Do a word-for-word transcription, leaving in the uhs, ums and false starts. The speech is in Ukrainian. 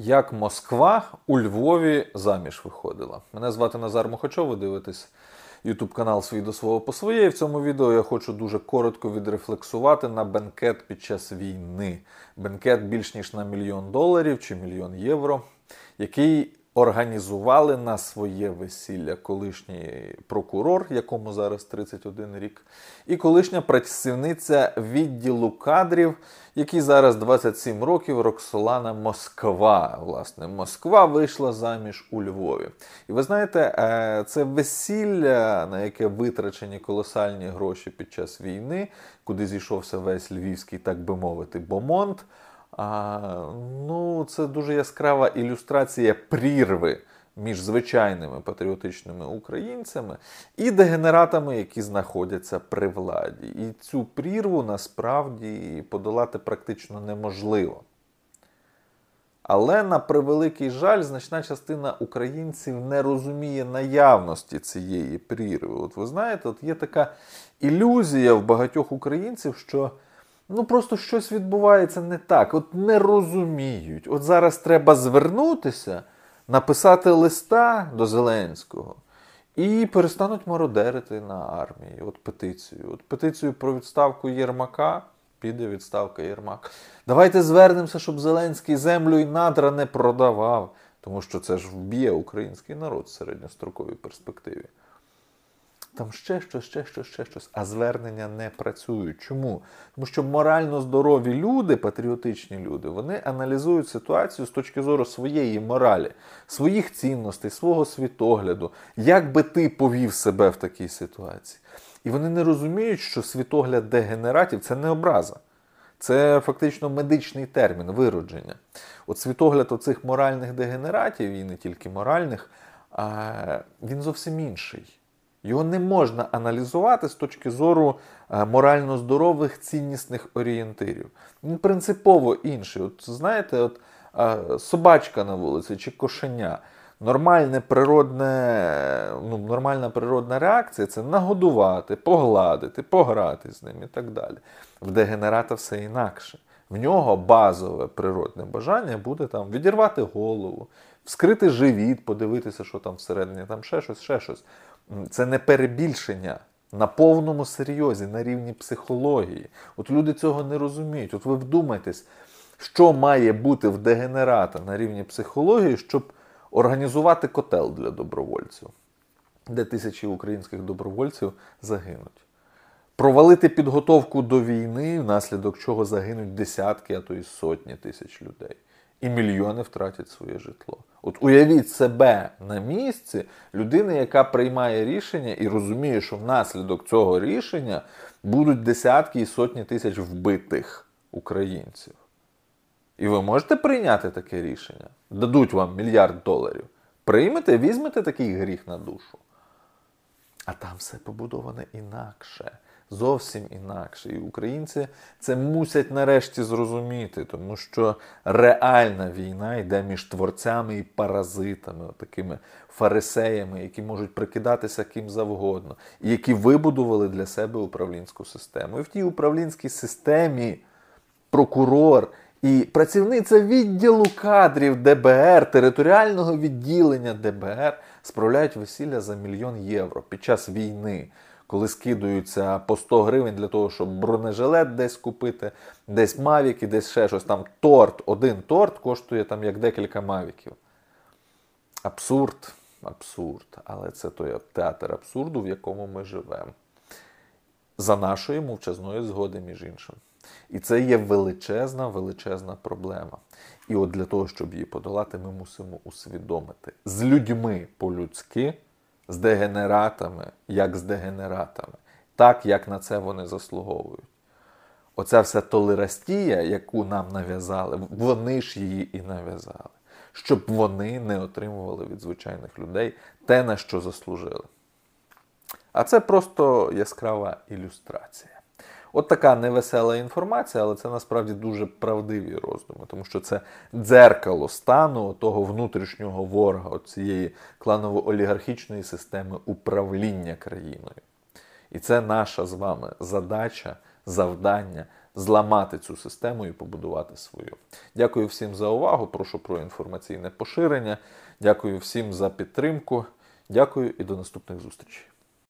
Як Москва у Львові заміж виходила. Мене звати Назар Мухачов, ви дивитесь ютуб канал «Свій до свого по своє». І в цьому відео я хочу дуже коротко відрефлексувати на бенкет під час війни. Бенкет більш ніж на мільйон доларів чи мільйон євро, який організували на своє весілля колишній прокурор, якому зараз тридцять один рік, і колишня працівниця відділу кадрів, який зараз двадцять сім років, Роксолана Москва. Власне, Москва вийшла заміж у Львові. І ви знаєте, це весілля, на яке витрачені колосальні гроші під час війни, куди зійшовся весь львівський, так би мовити, бомонд, А, ну, це дуже яскрава ілюстрація прірви між звичайними патріотичними українцями і дегенератами, які знаходяться при владі. І цю прірву насправді подолати практично неможливо. Але, на превеликий жаль, значна частина українців не розуміє наявності цієї прірви. От ви знаєте, от є така ілюзія в багатьох українців, що ну просто щось відбувається не так, от не розуміють. От зараз треба звернутися, написати листа до Зеленського і перестануть мародерити на армії. От петицію. От петицію про відставку Єрмака, піде відставка Єрмак. Давайте звернемося, щоб Зеленський землю і надра не продавав, тому що це ж вб'є український народ в середньостроковій перспективі. Там ще щось, ще щось, ще щось. А звернення не працюють. Чому? Тому що морально здорові люди, патріотичні люди, вони аналізують ситуацію з точки зору своєї моралі, своїх цінностей, свого світогляду. Як би ти повів себе в такій ситуації? І вони не розуміють, що світогляд дегенератів – це не образа. Це фактично медичний термін, виродження. От світогляд оцих моральних дегенератів, і не тільки моральних, він зовсім інший. Його не можна аналізувати з точки зору морально здорових ціннісних орієнтирів. Він принципово інший. От знаєте, от собачка на вулиці чи кошеня. Нормальне природне, ну, нормальна природна реакція – це нагодувати, погладити, пограти з ним і так далі. В дегенерата все інакше. В нього базове природне бажання буде там відірвати голову, вскрити живіт, подивитися, що там всередині, там ще щось, ще щось. Це не перебільшення на повному серйозі, на рівні психології. От люди цього не розуміють. От ви вдумайтесь, що має бути в дегенерата на рівні психології, щоб організувати котел для добровольців, де тисячі українських добровольців загинуть. Провалити підготовку до війни, внаслідок чого загинуть десятки, а то й сотні тисяч людей. І мільйони втратять своє житло. От уявіть себе на місці людини, яка приймає рішення і розуміє, що внаслідок цього рішення будуть десятки і сотні тисяч вбитих українців. І ви можете прийняти таке рішення? Дадуть вам мільярд доларів. Приймете, візьмете такий гріх на душу. А там все побудоване інакше. Зовсім інакше. І українці це мусять нарешті зрозуміти, тому що реальна війна йде між творцями і паразитами, такими фарисеями, які можуть прикидатися ким завгодно, і які вибудували для себе управлінську систему. І в тій управлінській системі прокурор і працівниця відділу кадрів де бе ер, територіального відділення де бе ер, справляють весілля за мільйон євро під час війни, коли скидаються по сто гривень для того, щоб бронежилет десь купити, десь мавіки, десь ще щось. Там торт, один торт коштує там як декілька мавіків. Абсурд, абсурд. Але це той театр абсурду, в якому ми живемо. За нашої мовчазної згоди, між іншим. І це є величезна, величезна проблема. І от для того, щоб її подолати, ми мусимо усвідомити. З людьми по-людськи, з дегенератами, як з дегенератами. Так, як на це вони заслуговують. Оця вся толерастія, яку нам нав'язали, вони ж її і нав'язали. Щоб вони не отримували від звичайних людей те, на що заслужили. А це просто яскрава ілюстрація. От така невесела інформація, але це насправді дуже правдиві роздуми, тому що це дзеркало стану того внутрішнього ворога, цієї кланово-олігархічної системи управління країною. І це наша з вами задача, завдання зламати цю систему і побудувати свою. Дякую всім за увагу, прошу про інформаційне поширення. Дякую всім за підтримку. Дякую і до наступних зустрічей.